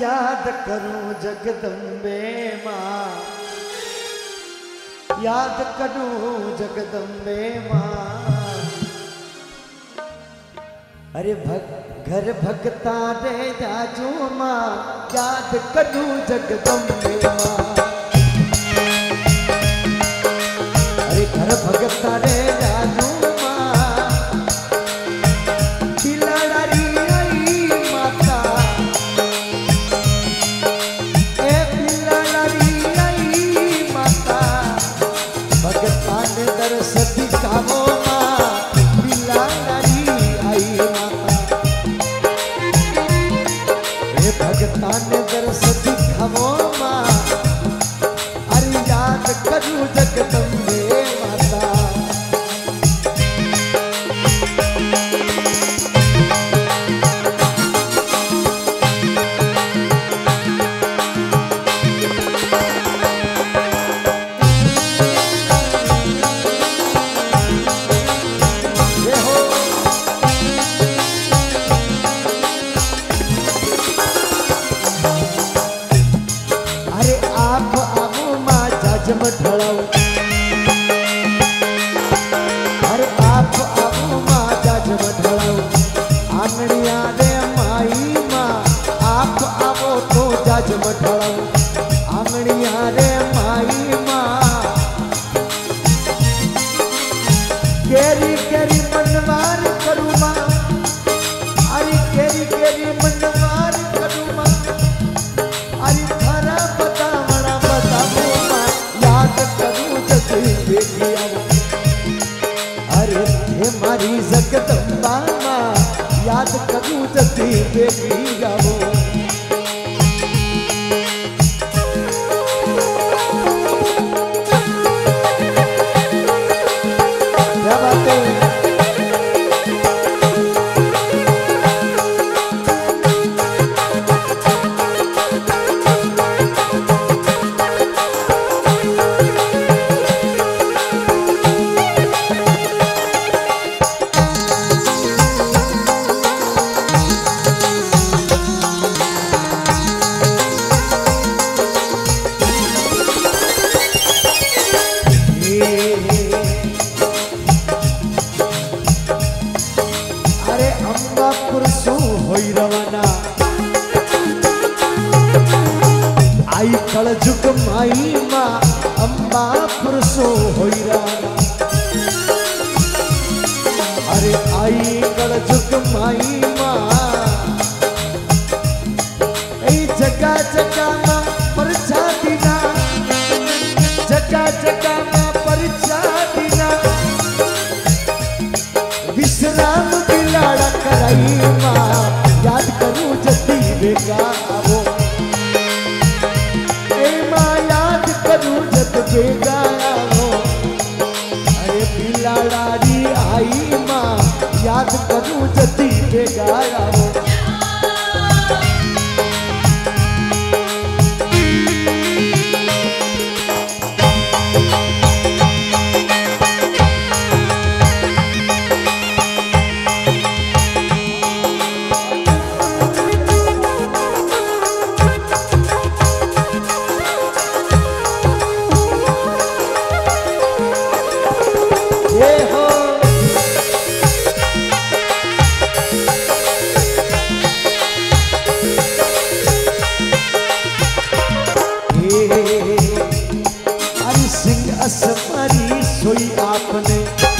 याद करूं जगदम्बे मां, याद करूं जगदम्बे मां। अरे घर भगता रे जाजू मां, याद करूं जगदम्बे मां। अरे घर भगता रे जाजू जगदम्बा मां, याद करूं जती बेगी गावो। क्या बात है? जुग माई मां अंबापुर सो होइराना। अरे आई कल जुग माई मां, जगह जगह मां परछा दीना, जगह जगह मां परछा दीना। विश्राम दिलाड़ा कराई मां, याद करूं जती बेगा आवो। बेगा हो अरे बिलाड़ी आई मां, याद करूं जती बेगा हो। असमारी सोई आपने,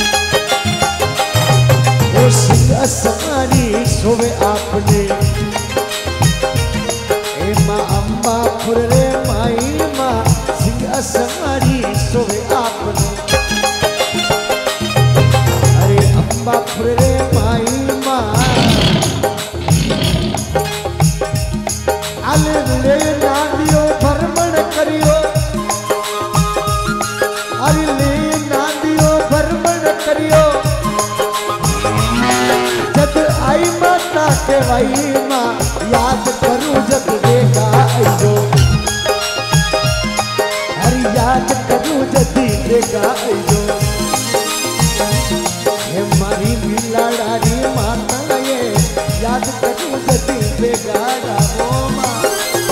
ओ सिंह असमारी सोवे आपने। ए मां अंबापुर रे माई मां, सिंह असमारी सोवे आपने। अरे अंबापुर रे माई मां, आल ले नादियो भ्रमण करियो। अरे ले नादियो भ्रमण करियो, जब आई माता के भाई मां, याद करूं जब बेगा आइयो। हर याद करूं जब बेगा आइयो। हे मारी बिलाड़ी माता ये, याद करूं जब बेगा आओ मां।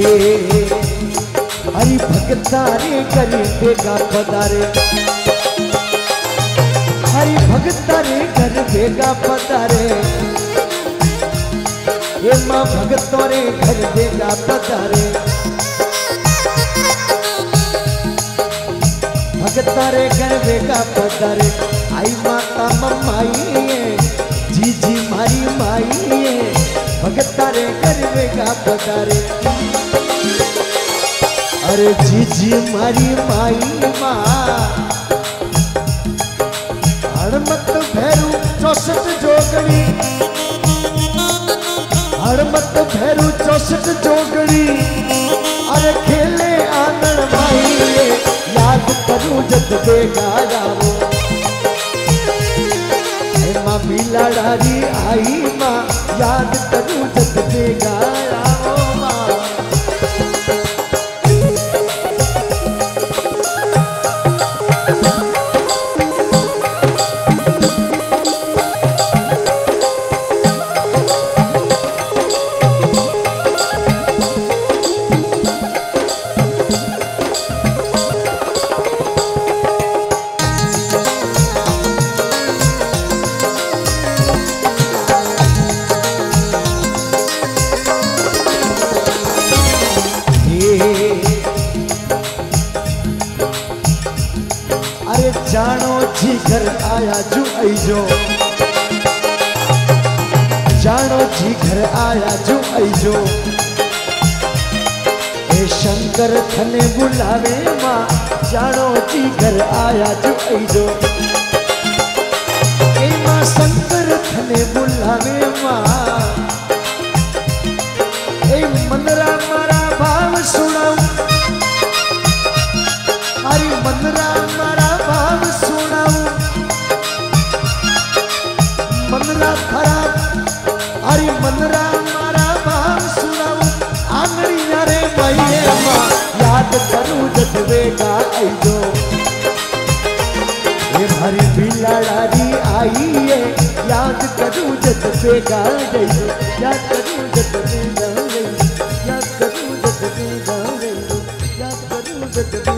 हरि भगतारे करे बेगा पधारे, हरि भगतारे घर बेगा पधारे, ये माँ भगतोरे घर बेगा पधारे, भगतारे घर बेगा पधारे। आई माता मम्माई जीजी मारी माई भगतारे घर बेगा पधारे। अरे जीजी मारी माई माँ हड़मत भैरू 64 जोगड़ी, हड़मत भैरू 64 जोगड़ी। अरे खेले आंगन माई याद करूं जब बेगा जाओ। माँ मिलाड़ी आई माँ याद करूं जब बेगा आओ माँ। अरे जानो जी घर आया जू आईजो, जानो जी घर आया जू आईजो। ए शंकर थने बुलावे माँ जानो जी घर आया जू आईजो। ए माँ शंकर थने बुलावे माँ ए मनरा मारा भाव सुनाऊ। हरी मनरा मारा भाव सुनाऊ, मनरा खरा हरी मनरा मारा भाव सुनाऊ। आंगड़िया रे मैया माँ याद करूं जब बेगा आईजो। ये हरी बिलाड़ी आई है याद करूं जब बेगा आईजो। याद करूं जब बेगा आईजो, याद करूं जब बेगा आईजो, याद करूं जब